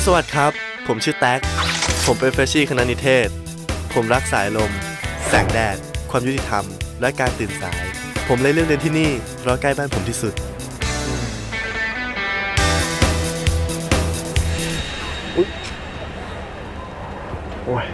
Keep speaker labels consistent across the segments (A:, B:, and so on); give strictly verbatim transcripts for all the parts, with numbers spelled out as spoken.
A: สวัสดีครับผมชื่อแท็กผมเป็นเฟรชชี่คณะนิเทศผมรักสายลมแสงแดดความยุติธรรมและการตื่นสายผมเลยเลือกเรียนที่นี่เพราะใกล้บ้านผมที่สุดโอ้ย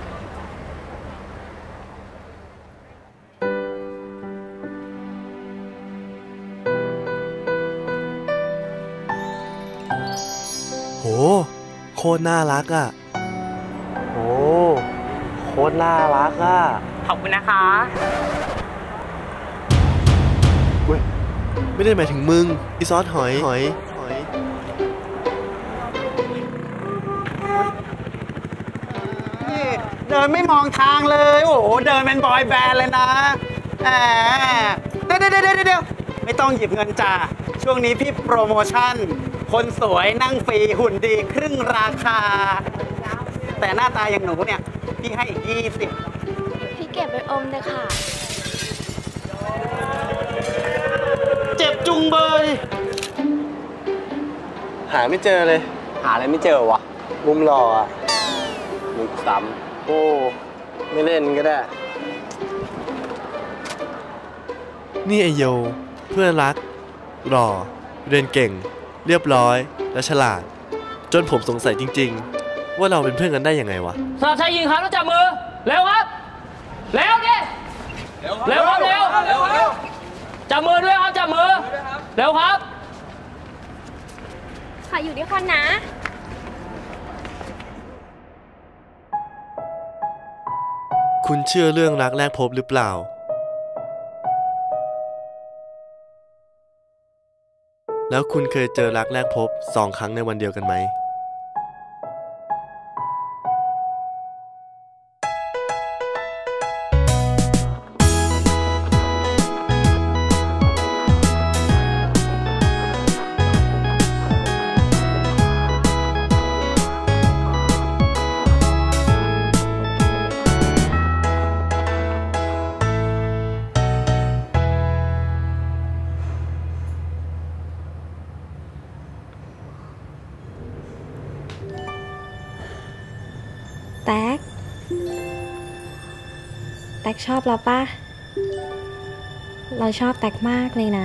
A: โหโคตรน่ารักอ่ะโหโคตรน่ารักอ่ะ
B: ขอบคุณนะคะ
A: เว้ยไม่ได้หมายถึงมึงอีซอสหอยหอยหอย
B: เดินไม่มองทางเลยโอ้โหเดินเป็นบอยแบนด์เลยนะแหมเดี๋ยวเดี๋ยวเดี๋ยวเดี๋ยวไม่ต้องหยิบเงินจ่าช่วงนี้พี่โปรโมชั่นคนสวยนั่งฟรีหุ่นดีครึ่งราคาแต่หน้าตาอย่างหนูเนี่ยพี่ให้อีกยี่สิบ
C: พี่เก็บไปอมเลยค่ะ
B: เจ็บจุงเบย
A: หาไม่เจอเลย
B: หาอะไรไม่เจอวะ
A: มุมหล่ออ่ะ
B: มุมซ้ำ
A: โอ้ไม่เล่นก็ได้นี่ไอโยเพื่อนรักหล่อเรียนเก่งเรียบร้อยและฉลาดจนผมสงสัยจริงๆว่าเราเป็นเพื่อนกันได้ยังไงวะ
D: สาวชายหญิงครับต้องจับมือเร็วครับเร็วดิเร็วครับเร็วจับมือด้วยครับจับมือเร็วครับ
C: ขออยู่ด้วยกันนะ
A: คุณเชื่อเรื่องรักแรกพบหรือเปล่าแล้วคุณเคยเจอรักแรกพบสองครั้งในวันเดียวกันไหม
C: แท็กแท็กชอบเราป่ะเราชอบแท็กมากเลยนะ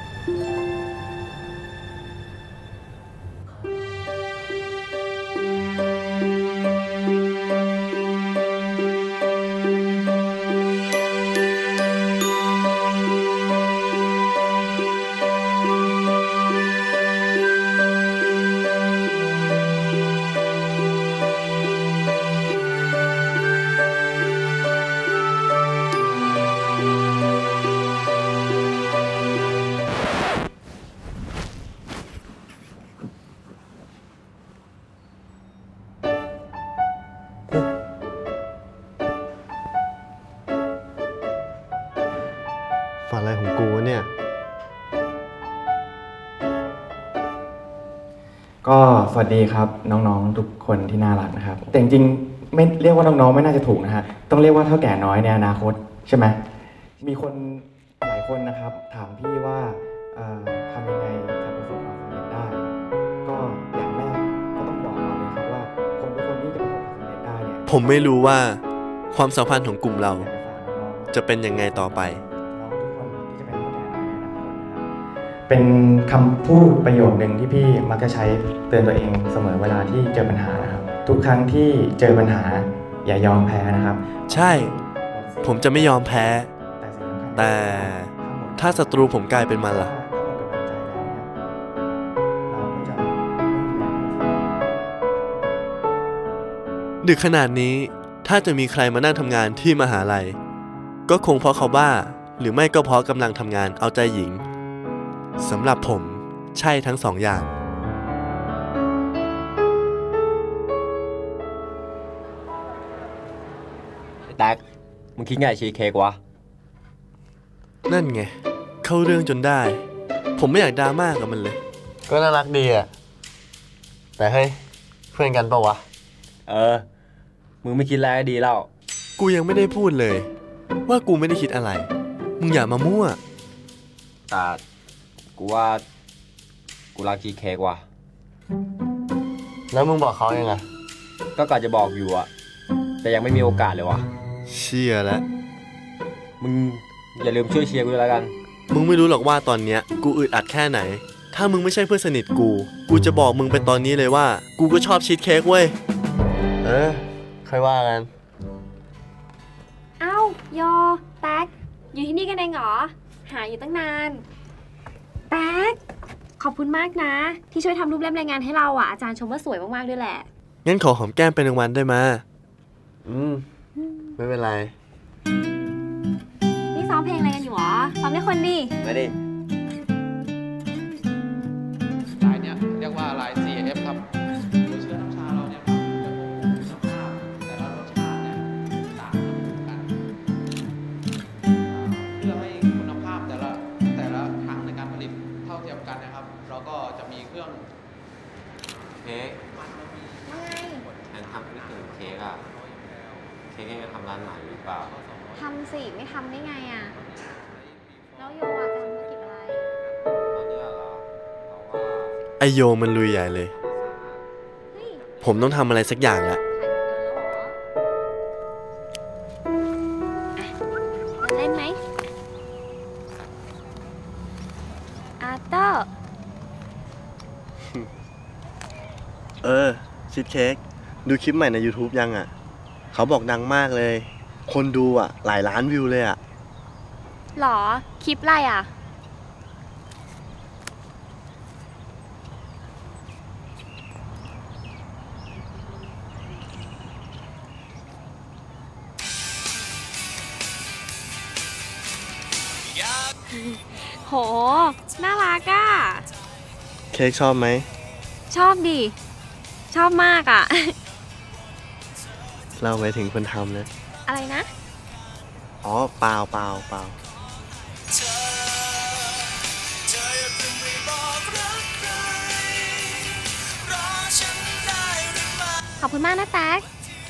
A: ฝันอะไรของกูเนี่ย
E: ก็สวัสดีครับน้องๆทุกคนที่น่ารักนะครับแต่จริงๆไม่เรียกว่าน้องๆไม่น่าจะถูกนะฮะต้องเรียกว่าเท่าแก่น้อยในอนาคตใช่ไหมมีคนหลายคนนะครับถามพี่ว่าทำยังไงจะประสบความสำเร็จได้ก็อย่างแรกก็ต้องบอกเราเลยครับว่าคนทุกคนที่จะประสบความสำเร็จได้เนี่ย
A: ผมไม่รู้ว่าความสัมพันธ์ของกลุ่มเราจะเป็นยังไงต่อไป
E: เป็นคำพูดประโยคหนึ่งที่พี่มักจะใช้เตือนตัวเองเสมอเวลาที่เจอปัญหานะครับทุกครั้งที่เจอปัญหาอย่ายอมแพ้นะครับ
A: ใช่ผมจะไม่ยอมแพ้แต่ถ้าศัตรูผมกลายเป็นมันล่ะดึกขนาดนี้ถ้าจะมีใครมานั่งทำงานที่มหาลัยก็คงเพราะเขาบ้าหรือไม่ก็เพราะกำลังทำงานเอาใจหญิงสำหรับผมใช่ทั้งสองอย่าง
B: แท็กมึงคิดไงชีสเค้กวะ
A: นั่นไงเข้าเรื่องจนได้ผมไม่อยากดราม่ากับมันเลยก็น่ารักดีอะแต่เฮ้ยเพื่อนกันปะวะ
B: เออมึงไม่คิดอะไรก็ดีแล้ว
A: กูยังไม่ได้พูดเลยว่ากูไม่ได้คิดอะไรมึงอย่ามามั่ว
B: แต่กูว่ากูรักชีสเค้กว่ะ
A: แล้วมึงบอกเขายังไง
F: ก็กะจะบอกอยู่อะแต่ยังไม่มีโอกาสเลยวะ
A: เชี่ยแล้ว
F: มึงอย่าลืมช่วยเชียร์กูด้วยแล้วกัน
A: มึงไม่รู้หรอกว่าตอนเนี้ยกูอึดอัดแค่ไหน ถ้ามึงไม่ใช่เพื่อนสนิทกู กูจะบอกมึงเป็นตอนนี้เลยว่า กูก็ชอบชีสเค้กเว้ย เออค่อยว่ากัน
C: เอ้าโยแท็กอยู่ที่นี่กันเองเหรอ หาอยู่ตั้งนานแท็กขอบคุณมากนะ ที่ช่วยทำรูปเล่มรายงานให้เราอ่ะอาจารย์ชมว่าสวยมากๆด้วยแหละ
A: งั้นขอหอมแก้มเป็นรางวัลได้มา อืม ไม่เป็นไร
C: นี่ซ้อมเพลงอะไรกันอยู่หรอซ้อมได้คนดิ
F: มาดิ
G: ลายเนี่ยเรียกว่าลาย ซี เอฟ ครับตัวเชื้อน้ำชาเราเนี่ยครับจะคงคุณภาพแต่ละรสชาติเนี่ยต่างกันเพื่อให้คุณภาพแต่ละแต่ละครั้งในการผลิตเท่าเทียมกันนะครับ เราก็จะมีเครื่อง
H: เค้ก
G: มันมี
C: ว่าไง
H: แอนทำธุรกิจเค้กอะเค้กยังจะทำร้านใหม่หรือเปล่า
C: ทำสิไม่ทำได้ไงอ่ะแล้วโยอ่ะจะทำธุรกิจอะไร
H: ตอนนี้เหรอเราว่า
A: ไอโยมันลุยใหญ่เลย
C: เฮ้ย
A: ผมต้องทำอะไรสักอย่างแหละ
C: ถ่ายเงินแล้วเหรออ่ะเล่นไหมอาร์เตอร์
A: เออชีสเค้กดูคลิปใหม่ใน YouTube ยังอ่ะ เขาบอกดังมากเลย คนดูอ่ะ หลายล้านวิวเลยอ่ะ
C: หรอ คลิปอะไรอ่ะ โห น่ารักอ่ะ
A: เค้กชอบไหม
C: ชอบดิ ชอบมากอ่ะ
A: เราไปถึงคนทำนะ
C: อะไรนะ
A: อ๋อ เปล่าเปล่าเปล่า
C: ขอบคุณมากนะแท็ก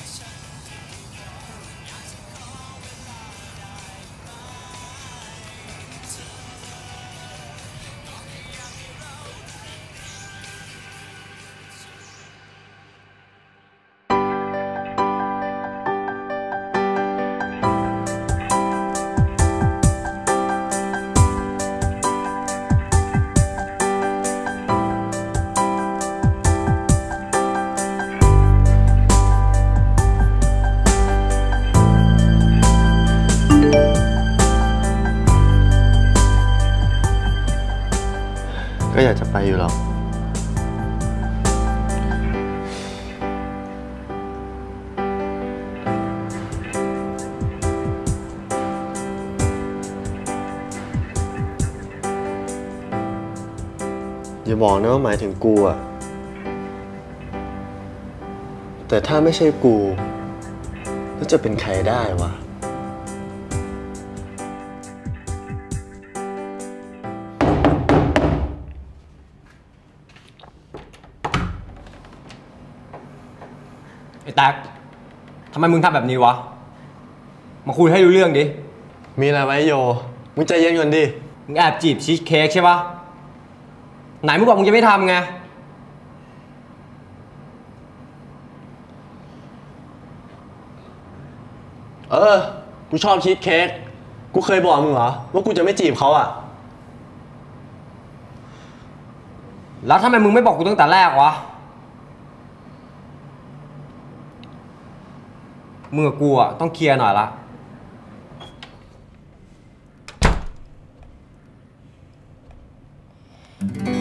A: ก็อยากจะไปอยู่หรอก อย่าบอกนะว่าหมายถึงกูอะแต่ถ้าไม่ใช่กูแล้วจะเป็นใครได้วะ
F: ไอ้แท็กทำไมมึงทำแบบนี้วะ มาคุยให้รู้เรื่องดิ
A: มีอะไรไว้โย มึงใจเย็นก่อนดิ
F: มึงแอบจีบชีสเค้กใช่ปะไหนมึงบอกมึงจะไม่ทำไง
A: เออ กูชอบชีสเค้ก กูเคยบอกมึงเหรอ ว่ากูจะไม่จีบเขาอะ
F: แล้วทำไมมึงไม่บอกกูตั้งแต่แรกวะ มึงกับกูอะต้องเคลียร์หน่อยละ
C: อ